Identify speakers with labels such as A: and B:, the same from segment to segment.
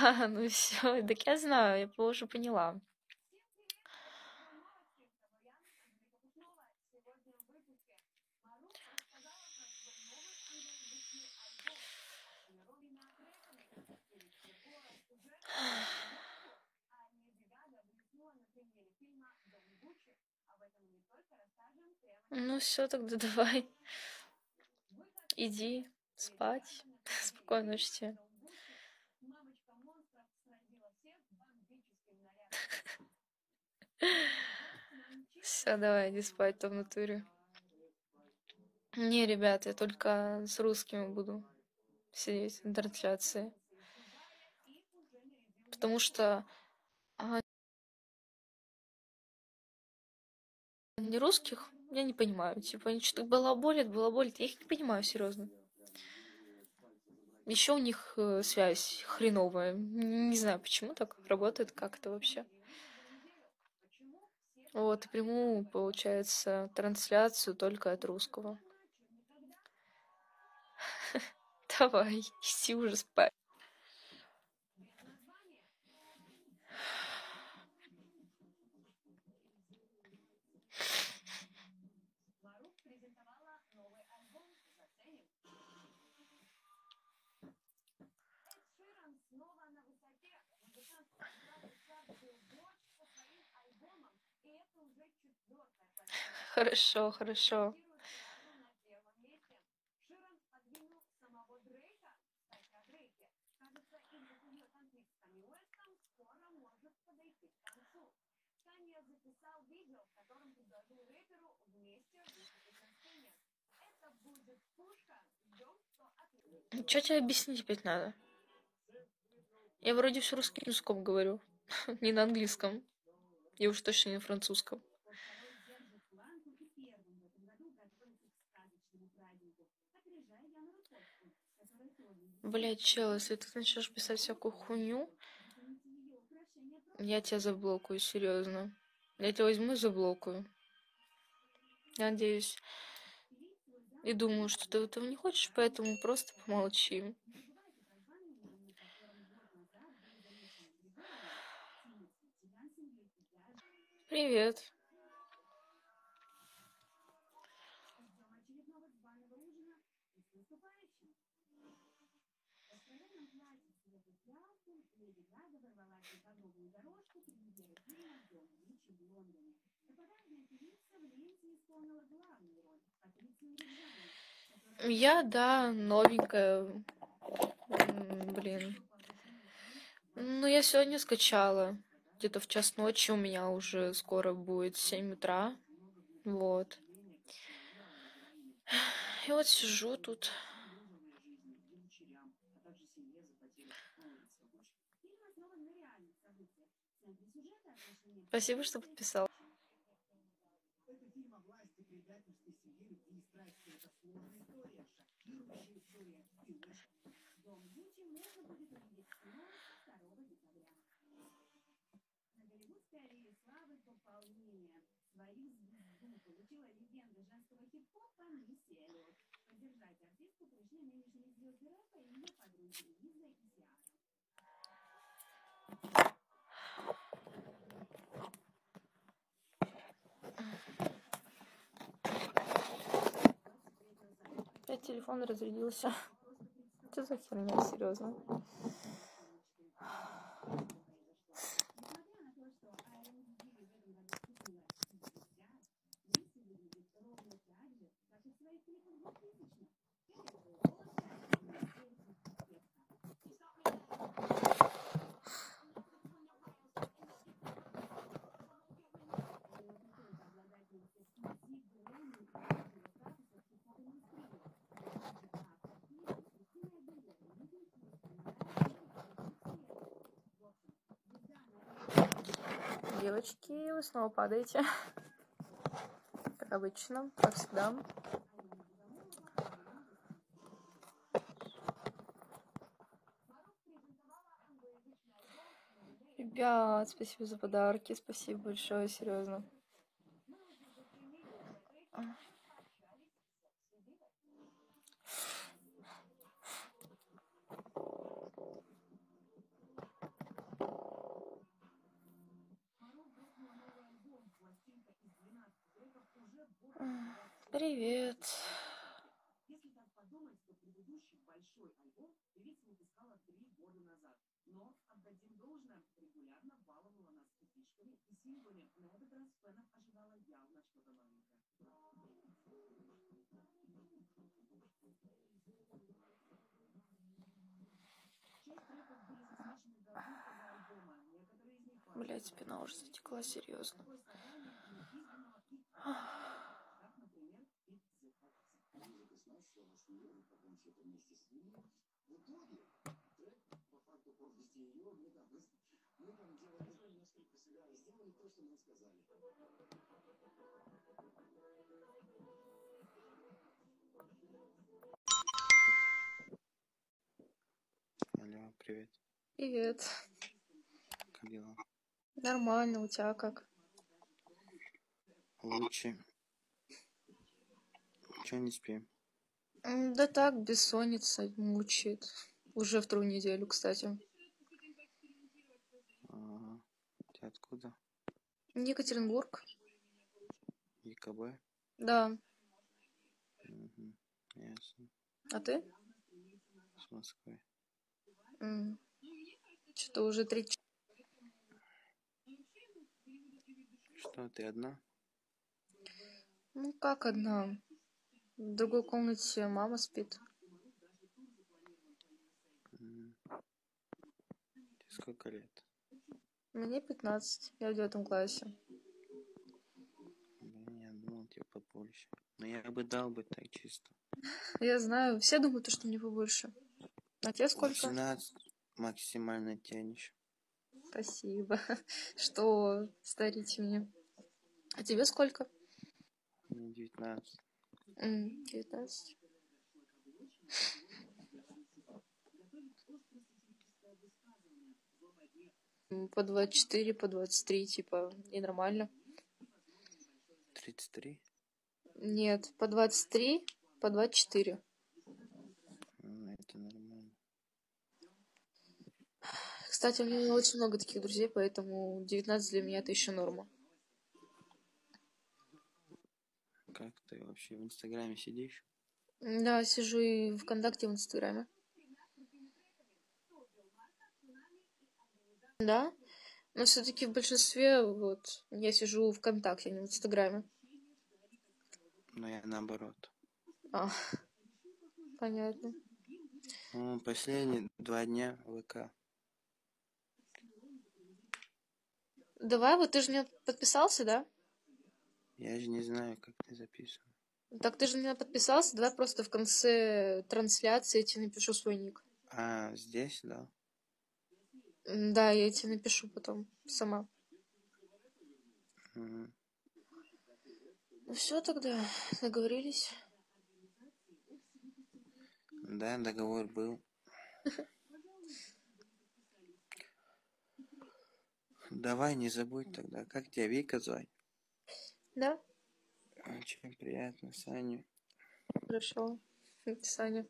A: Ну все, так я знаю, я уже поняла. Ну все, тогда давай, иди спать. Спокойной ночи тебе. Все, давай, иди спать-то в натуре. Не, ребят, я только с русскими буду сидеть на трансляции. Потому что не русских я не понимаю. Типа, они что-то балаболят. Я их не понимаю, серьезно. Еще у них связь хреновая. Не знаю, почему так работает, как это вообще. Вот, и приму, получается, трансляцию только от русского. Давай, иди уже спать. Хорошо, хорошо. Что тебе объяснить опять надо? Я вроде все русским языком говорю, не на английском. И уж точно не на французском. Блять, чел, если ты начнешь писать всякую хуйню, я тебя заблокаю, серьезно. Я тебя возьму и заблокаю. Я надеюсь. И думаю, что ты этого не хочешь, поэтому просто помолчи. Привет. Я, да, новенькая. Блин. Ну, я сегодня скачала. Где-то в час ночи у меня уже скоро будет 7 утра. Вот. И вот сижу тут. Спасибо, что подписал. Опять телефон разрядился. Что за херня, серьезно? Девочки, вы снова падаете. Как обычно, как всегда. Ребят, спасибо за подарки, спасибо большое, серьезно. Привет. Блять, спина уже затекла, серьезно.
B: Алло, привет.
A: Привет.
B: Как дела?
A: Нормально, у тебя как?
B: Лучше. Чё не спим?
A: Да так, бессонница мучает. Уже вторую неделю, кстати.
B: Ага. Ты откуда?
A: Екатеринбург.
B: ЕКБ?
A: Да.
B: Угу. Ясно.
A: А ты?
B: С Москвы.
A: Что-то уже 3 часа.
B: Что, ты одна?
A: Ну как одна? В другой комнате мама спит.
B: Тебе сколько лет?
A: Мне 15. Я в 9 классе.
B: Блин, я думал, тебе побольше. Но я бы дал бы так чисто.
A: Я знаю, все думают, что мне побольше. А тебе сколько?
B: 18 максимально тянешь.
A: Спасибо, что старите меня. А тебе сколько?
B: Мне 19.
A: 19. По 24, по 23, типа, и нормально.
B: 33?
A: Нет, по 23, по 24.
B: Это нормально.
A: Кстати, у меня очень много таких друзей, поэтому 19 для меня это еще норма.
B: Как ты вообще в Инстаграме сидишь?
A: Да, сижу и в ВКонтакте, и в Инстаграме. Да, но все-таки в большинстве вот я сижу в ВКонтакте, а не в Инстаграме.
B: Но я наоборот.
A: А, понятно.
B: Ну, последние 2 дня ВК.
A: Давай, вот ты же мне подписался, да?
B: Я же не знаю, как ты записывал.
A: Так ты же на меня подписался, давай просто в конце трансляции я тебе напишу свой ник.
B: А, здесь, да?
A: Да, я тебе напишу потом сама.
B: Угу.
A: Ну все тогда, договорились.
B: Да, договор был. Давай, не забудь тогда. Как тебя, Вика звать?
A: Да,
B: Очень приятно, Саня.
A: хорошо. Саня.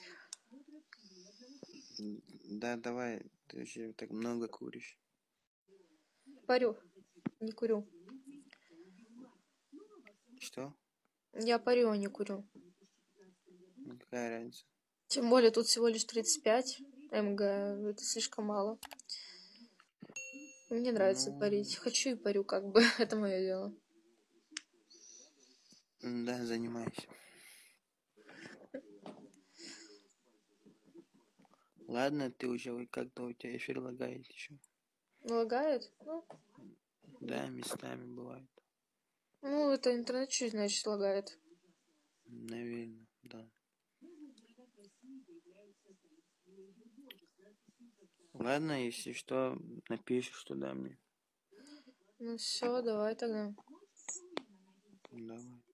B: Да, давай, ты же так много куришь.
A: Парю, не курю.
B: Что?
A: Я парю, а не курю.
B: Ну, какая разница?
A: Тем более тут всего лишь 35 МГ, это слишком мало. Мне нравится
B: Ну,
A: парить. Хочу и парю, как бы. Это мое дело.
B: да, занимайся. Ладно, ты уже как-то у тебя эфир лагает еще.
A: Лагает?
B: Да, местами бывает.
A: Ну, это интернет чуть, значит, лагает.
B: Наверное, да. Ладно, если что, напишешь туда мне.
A: Ну все, давай тогда.
B: Давай.